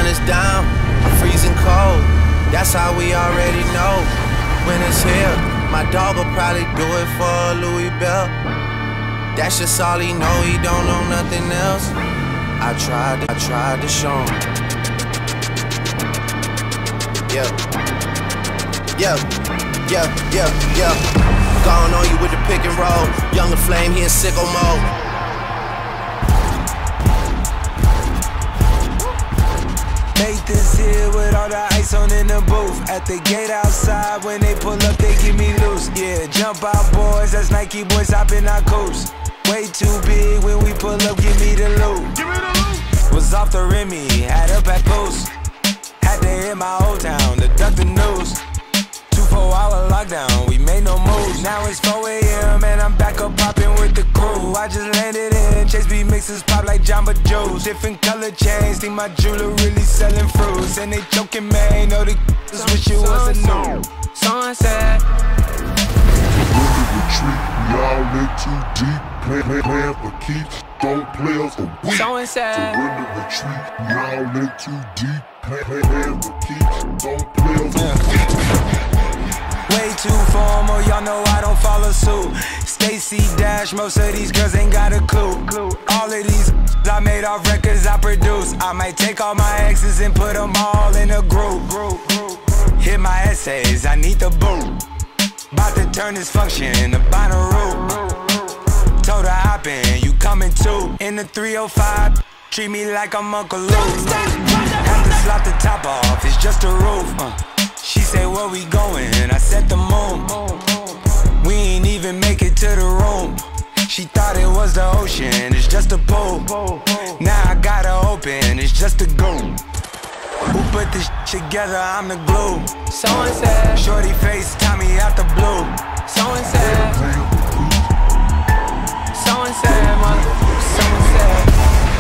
is down, freezing cold. That's how we already know when it's here. My dog will probably do it for a Louis Bell. That's just all he know, he don't know nothing else. I tried to show him. Yeah. Going on you with the pick and roll. Younger Flame, he in sicko mode. Make this here with all the ice on in the booth. At the gate outside, when they pull up, they give me loose. Yeah, jump out boys, that's Nike boys hopping our coast. Way too big when we pull up, give me the loot. Was off the Remy, had up at post. Had to hit my old town to duck the news. 2-4-hour lockdown, we made no moves. Now it's 4 AM and I'm back up popping with the crew. I just landed in, Chase B mixes pop like Jamba Juice. Different color chains, think my jeweler really selling fruits. And they joking, man, know the just wish it was a new. Sunset. Retreat, we all in too deep. Playing for keeps, don't play us for weak. Surrender, retreat, we all in too deep. Playing for keeps, don't play us for weak. Way too formal, y'all know I don't follow suit. Stacy Dash, most of these girls ain't got a clue. All of these I made off records I produce. I might take all my exes and put them all in a group. Hit my essays, I need the boot. About to turn this function into binary. Told her hop in, you coming too. In the 305, treat me like I'm Uncle Luke. Have to slap the top off, it's just a roof. She say where we going, I said the moon. We ain't even make it to the room. She thought it was the ocean, it's just a pool. Now I gotta open, it's just a goon. Who put this together, I'm the glue. Someone said, shorty face, Tommy out the blue. Someone said, someone said, mother, someone said.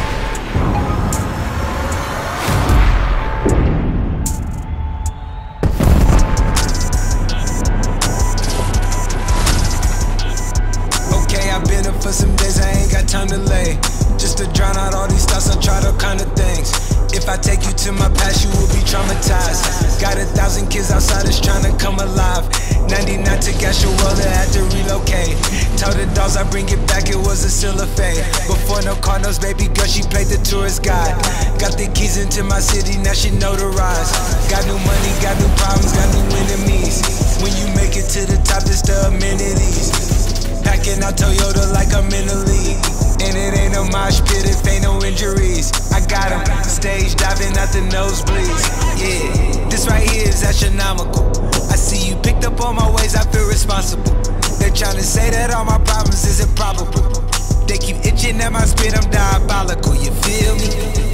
Okay, I've been up for some days, I ain't got time to lay. Just to drown out all these thoughts, I tried all kind of things. If I take you to my past, you will be traumatized. Got 1,000 kids outside that's trying to come alive. 99 took Asherwella, had to relocate. Told the dogs I bring it back, it was a still a fade. Before no Cardinals, baby girl, she played the tourist guide. Got the keys into my city, now she notarized. Got new money, got new problems, got new enemies. When you make it to the top, it's the amenities. Packing out Toyota like I'm in the league. And it ain't no mosh pit if ain't no injuries. I got him stage diving out the nosebleeds. Yeah, this right here is astronomical. I see you picked up on my ways, I feel responsible. They're trying to say that all my problems is improbable. They keep itching at my spit, I'm diabolical, you feel me?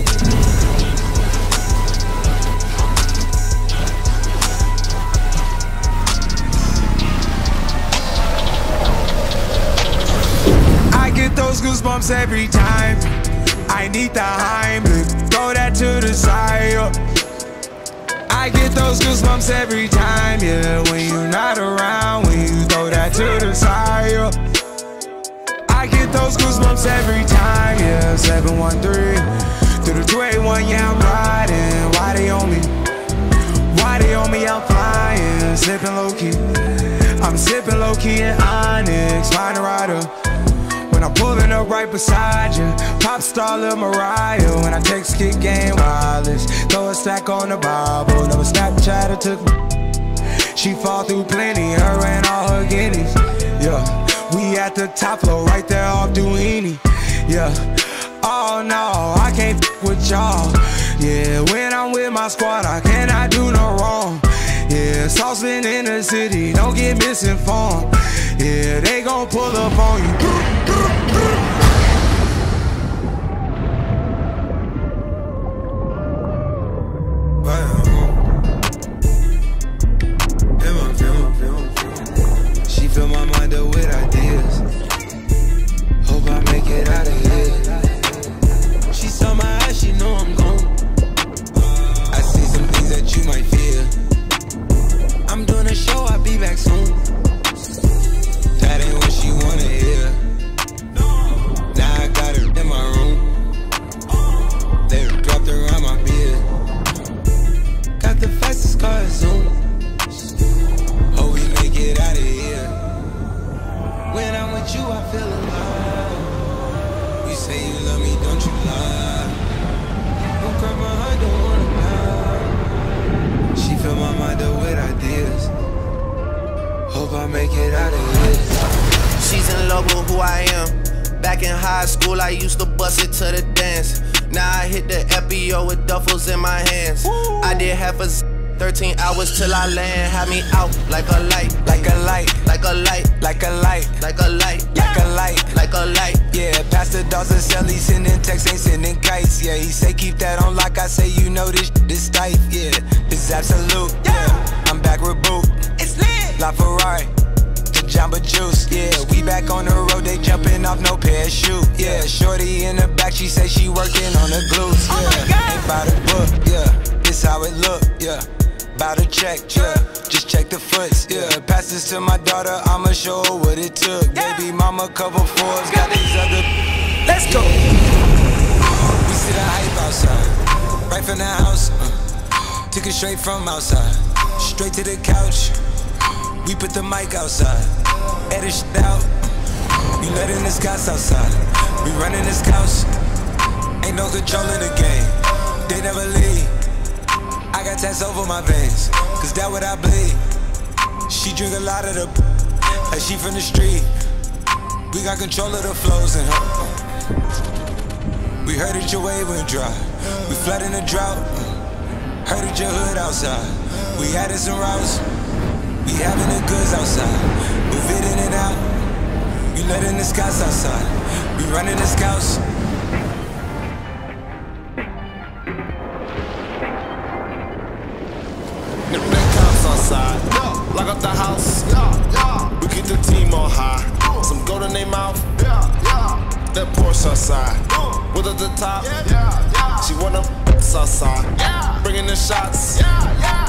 Get those goosebumps every time. I need the Heimlich, throw that to the side. I get those goosebumps every time, yeah. When you're not around, when you throw that to the side. I get those goosebumps every time, yeah. 713 through the 281, yeah, I'm riding. Why they on me? Why they on me? I'm flying, sipping low key. I'm sipping low key in Onyx, find a rider. When I'm pulling up right beside you, pop star Lil Mariah. When I text kick game wireless, throw a stack on the Bible. Never Snapchat or took me. She fall through plenty, her and all her guineas. Yeah, we at the top floor, right there off Duini. Yeah, oh no, I can't f with y'all. Yeah, when I'm with my squad, I cannot do no wrong. Yeah, saucepan in the city, don't get misinformed. Yeah, they gon' pull up on you. She fill my mind up with ideas. Hope I make it out of here. She saw my eyes, she know I'm gone. I see some things that you might fear. I'm doing a show, I'll be back soon. That ain't what she wanna hear. get out of here. She's in love with who I am. Back in high school, I used to bust it to the dance. Now I hit the FBO with duffels in my hands. Woo. I did half a 13 hours till I land. Had me out like a light, like a light, like a light, like a light, like a light, like a light, like a light. Yeah, Pastor Dawson sell, he sending texts, ain't sending kites. Yeah, he say keep that on lock. I say you know this tight. Yeah, this absolute. Yeah, I'm back with Boot. It's lit. La Ferrari, the Jamba Juice. Yeah, we back on the road. They jumping off no parachute. Yeah, shorty in the back. She say she working on the glutes. Yeah, ain't by the book. Yeah, this how it look. Yeah. About to check, yeah. Just check the foots, yeah. Pass this to my daughter, I'ma show her what it took. Baby mama cover Forbes, got these other. Let's go. We see the hype outside, right from the house. Took it straight from outside, straight to the couch. We put the mic outside, edit shit out. We letting the scouts outside, we running the scouts. Ain't no control in the game, they never leave. I got tats over my veins, cause that what I bleed. She drink a lot of the like she from the street. We got control of the flows in her. We heard that your wave went dry. We flooding the drought. Heard that your hood outside. We added some routes. We having the goods outside. Move it in and out. We letting the scouts outside. We running the scouts. Lock up the house, we keep the team on high. Some gold in their mouth, that Porsche outside. With at the top, she wanna outside. Bringing the shots,